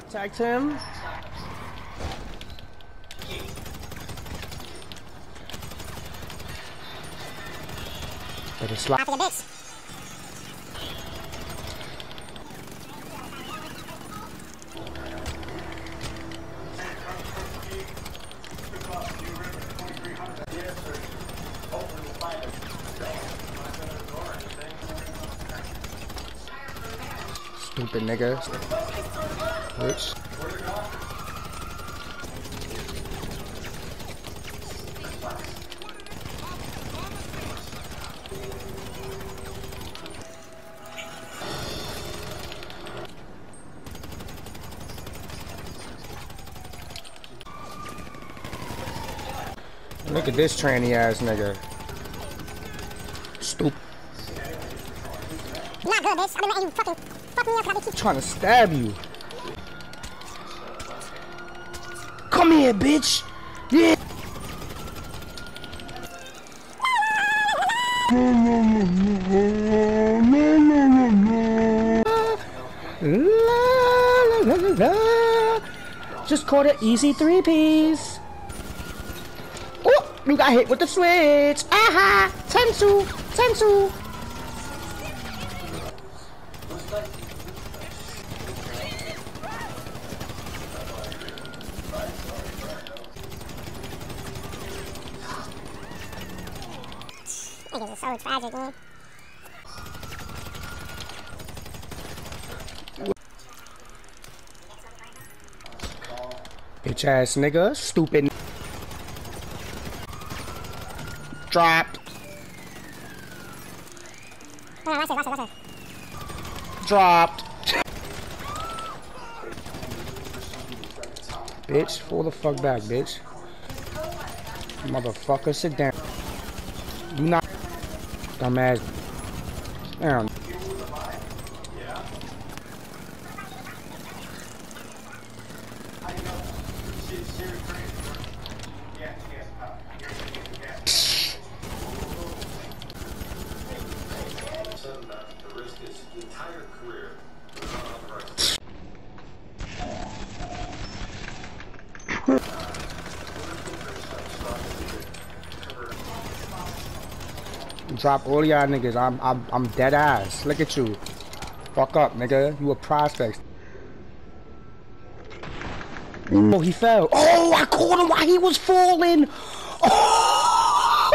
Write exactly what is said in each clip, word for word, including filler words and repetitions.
Tag him. Better slap. After the bitch. Stupid nigga. Bitch. Look at this tranny ass nigga. Stupid. Not good, bitch. I've been letting you fucking fuck me up because I keep Trying to stab you. Come here, bitch. Yeah. La, la, la, la. Just caught an easy three piece. Oh, you got hit with the switch. Aha! Tensu! Tensu! Niggas are so tragic, man. Bitch ass nigga, stupid. Dropped. Hold on, watch it, watch it, watch it. Dropped. Bitch, fall the fuck back, bitch. Motherfucker, sit down. You not dumbass. Down. Drop all y'all niggas. I'm I'm I'm dead ass. Look at you. Fuck up, nigga. You a prospect. Mm. Oh, he fell. Oh, I caught him while he was falling. Oh,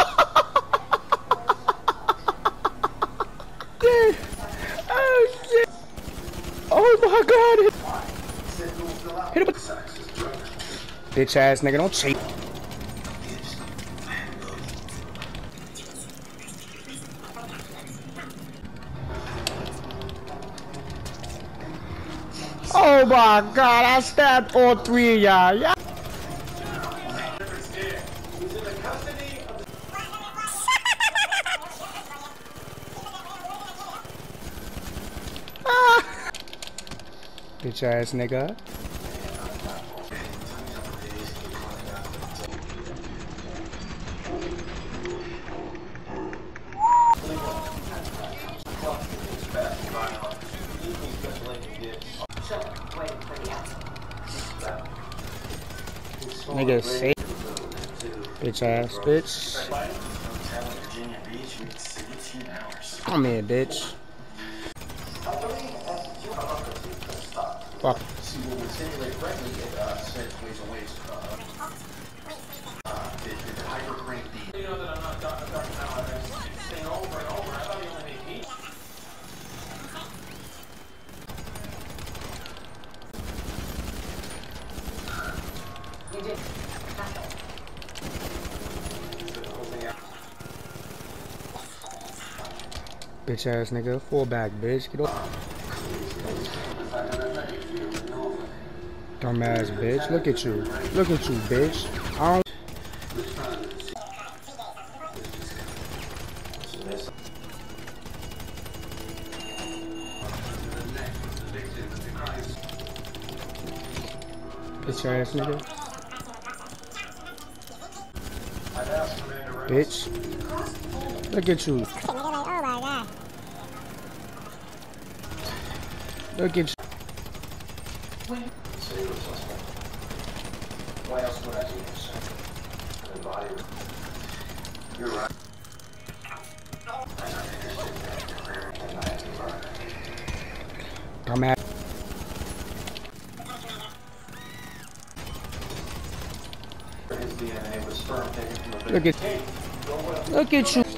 shit. Oh shit. Oh my god. Hit him. Bitch ass nigga, don't chase. Oh my god, I stabbed all three of y'all. Yeah. Ah. Bitch ass nigga. Nigga, safe. Bitch ass, bitch. Come here, bitch. Fuck. Bitch ass nigga, fall back, bitch. Get off. Dumbass bitch. Look at you. Look at you, bitch. I don't. Bitch ass nigga. Bitch. Look at you. Look at you. Why else would I do this? The body. You're right. Come at. His D N A was sperm taken from a Look at, look at you,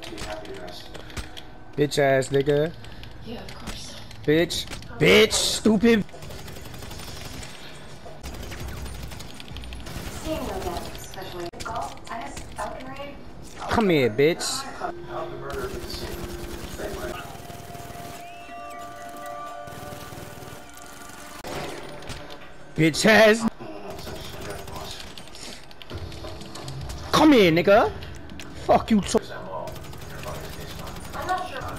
bitch ass nigga. Yeah, of course. Bitch, bitch, stupid. Seeing no death, especially golf, tennis, falconry. Come here, bitch. How the murder be seen? Same way. Bitch ass. Come here, nigga. Fuck you. So I'm not sure.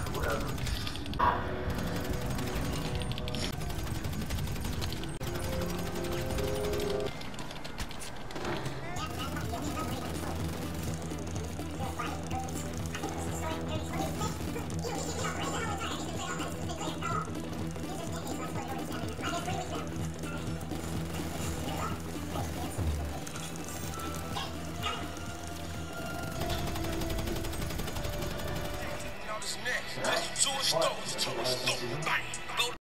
Next, this is George Stokes, George Stokes, bang.